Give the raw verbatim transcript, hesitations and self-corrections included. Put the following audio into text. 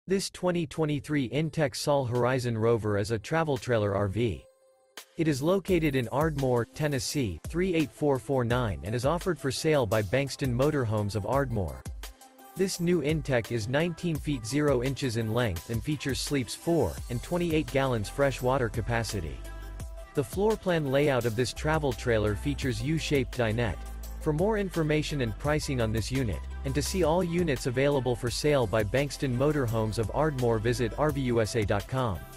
This twenty twenty-three inTech Sol Horizon Rover is a travel trailer R V. It is located in Ardmore, Tennessee, three eight four four nine and is offered for sale by Bankston Motorhomes of Ardmore. This new inTech is nineteen feet zero inches in length and features sleeps four and twenty-eight gallons fresh water capacity. The floor plan layout of this travel trailer features U-Shaped Dinette. For more information and pricing on this unit, and to see all units available for sale by Bankston Motorhomes of Ardmore, visit R V U S A dot com.